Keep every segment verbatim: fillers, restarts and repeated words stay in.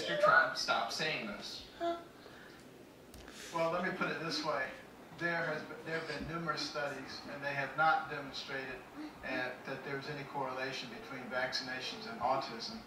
Mister Trump stop saying this? Well, let me put it this way. There, has been, there have been numerous studies, and they have not demonstrated uh, that there's any correlation between vaccinations and autism.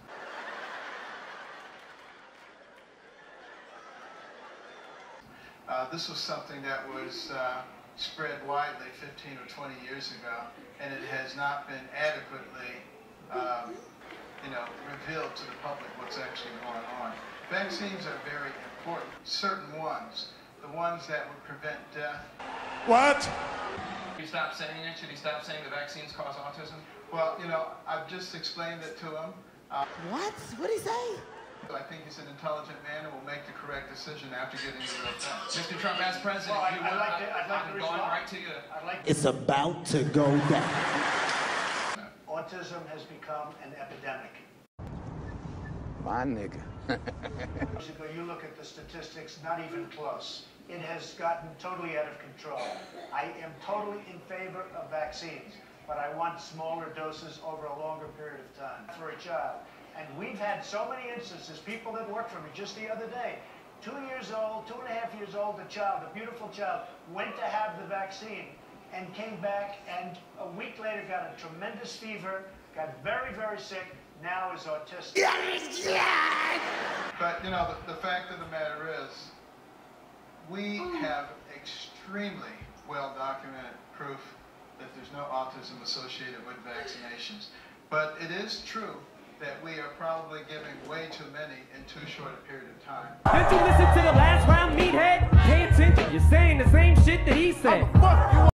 Uh, this was something that was uh, spread widely fifteen or twenty years ago, and it has not been adequately um, you know, revealed to the public what's actually going on. Vaccines are very important, certain ones. The ones that would prevent death. What? Should he stop saying it? Should he stop saying the vaccines cause autism? Well, you know, I've just explained it to him. Uh, what? What did he say? I think he's an intelligent man and will make the correct decision after getting the real facts. Mister Trump, as president, well, I, you I'd would, like to, I'd like I'm to going respond. right to you. I'd like It's about to go down. Autism has become an epidemic. My nigga. You look at the statistics, not even close. It has gotten totally out of control. I am totally in favor of vaccines, but I want smaller doses over a longer period of time for a child. And we've had so many instances, people that worked for me just the other day, two years old, two and a half years old, a child, a beautiful child, went to have the vaccine and came back and a week later got a tremendous fever, got very, very sick, now is autistic. Yes, yes! But, you know, the, the fact of the matter is, we have extremely well-documented proof that there's no autism associated with vaccinations. But it is true that we are probably giving way too many in too short a period of time. Did you listen to the last round, meathead? Pay attention, you're saying the same shit that he said.